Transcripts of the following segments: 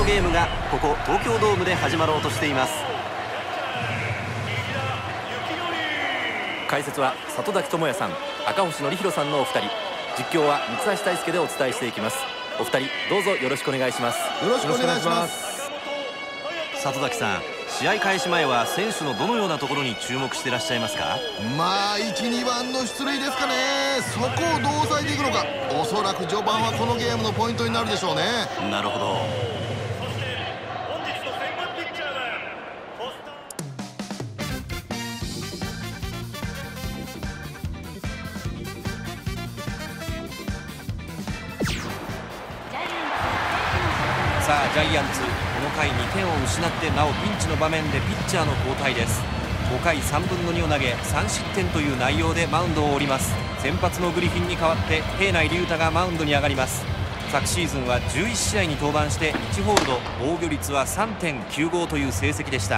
ゲームがここ東京ドームで始まろうとしています。 解説は里崎智也さん、赤星憲広さんのお二人、実況は三橋大輔でお伝えしていきます。お二人どうぞよろしくお願いします。 よろしくお願いします。 里崎さん、試合開始前は選手のどのようなところに注目していらっしゃいますか？ まあ1、2番の出塁ですかね。そこをどう抑えていくのか、おそらく序盤はこのゲームのポイントになるでしょうね。 なるほど。さあジャイアンツ、この回2点を失ってなおピンチの場面でピッチャーの交代です。5回3分の2を投げ3失点という内容でマウンドを降ります。先発のグリフィンに代わって平内龍太がマウンドに上がります。昨シーズンは11試合に登板して1ホールド、防御率は 3.95 という成績でした。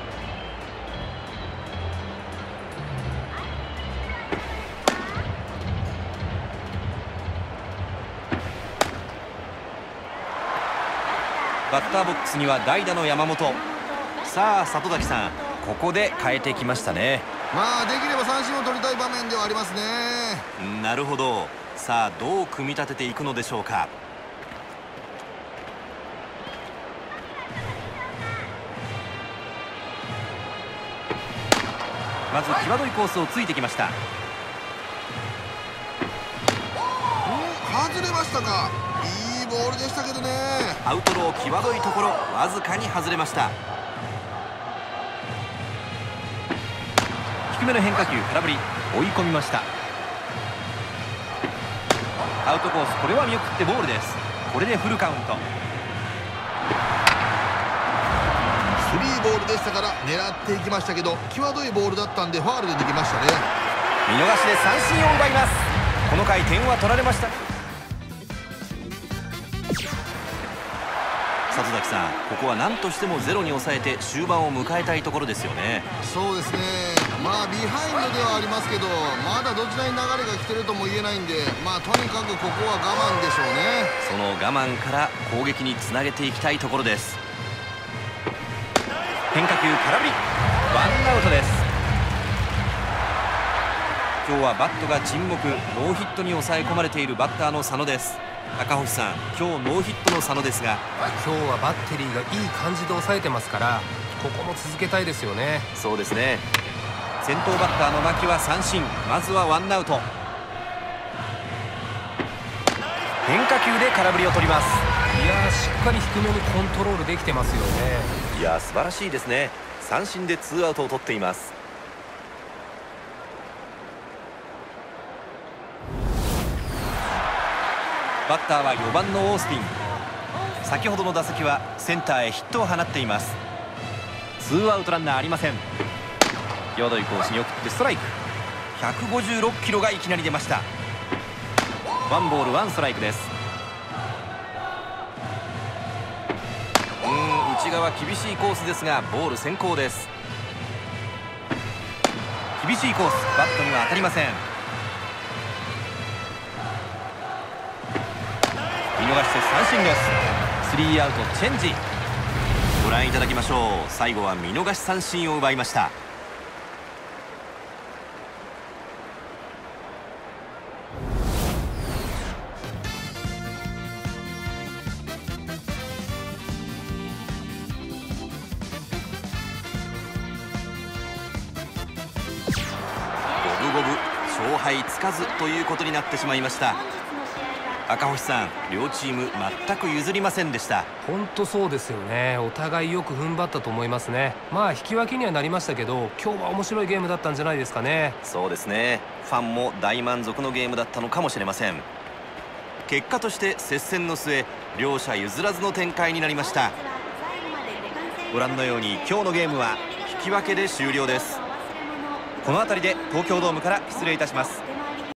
バッターボックスには代打の山本。さあ里崎さん、ここで変えてきましたね。 まあできれば三振を取りたい場面ではありますね。 なるほど。さあどう組み立てていくのでしょうか。まず際どいコースをついてきました。 外れましたか。いいボールでしたけどね。 アウトロー際どいところ、わずかに外れました。低めの変化球、空振り、追い込みました。アウトコース、これは見送ってボールです。これでフルカウント。 スリーボールでしたから狙っていきましたけど、際どいボールだったんでファウルで抜けましたね。 見逃しで三振を奪います。この回点は取られました。里崎さん、ここは何としてもゼロに抑えて終盤を迎えたいところですよね。 そうですね。まあビハインドではありますけど、まだどちらに流れが来てるとも言えないんで、まあとにかくここは我慢でしょうね。 その我慢から攻撃につなげていきたいところです。変化球空振り、ワンアウトです。今日はバットが沈黙、ノーヒットに抑え込まれているバッターの佐野です。赤星さん、今日ノーヒットの佐野ですが、 今日はバッテリーがいい感じで抑えてますから、ここも続けたいですよね。 そうですね。先頭バッターの牧は三振、まずはワンアウト。変化球で空振りを取ります。 いやー、しっかり低めにコントロールできてますよね。 いやー、素晴らしいですね。三振でツーアウトを取っています。バッターは4番のオースティン。先ほどの打席はセンターへヒットを放っています。ツーアウトランナーありません。際どいコースに送ってストライク。156キロがいきなり出ました。ワンボールワンストライクです。内側厳しいコースですがボール先行です。厳しいコース、バットには当たりません。見逃して三振です。スリーアウトチェンジ。ご覧いただきましょう。最後は見逃し三振を奪いました。五分五分、勝敗つかずということになってしまいました。赤星さん、両チーム全く譲りませんでした。 本当そうですよね。お互いよく踏ん張ったと思いますね。まあ引き分けにはなりましたけど、今日は面白いゲームだったんじゃないですかね。 そうですね。ファンも大満足のゲームだったのかもしれません。結果として接戦の末、両者譲らずの展開になりました。ご覧のように今日のゲームは引き分けで終了です。この辺りで東京ドームから失礼いたします。